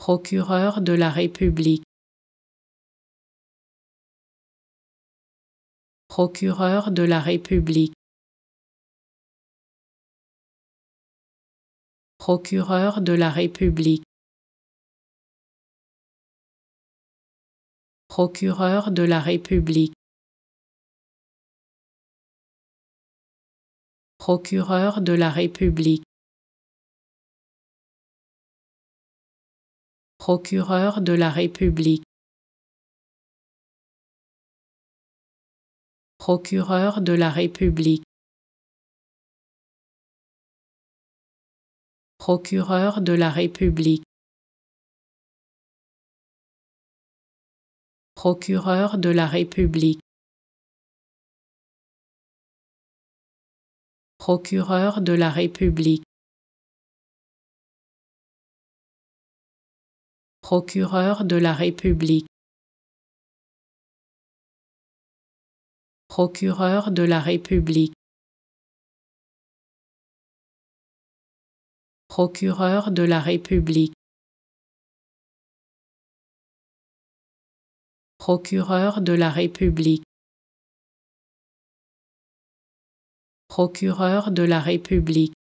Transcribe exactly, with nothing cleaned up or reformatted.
procureur de la République, procureur de la République, procureur de la République, procureur de la République, procureur de la République, procureur de la République, procureur de la République, procureur de la République, procureur de la République, procureur de la République, procureur de la République, procureur de la République, procureur de la République, procureur de la République, procureur de la République,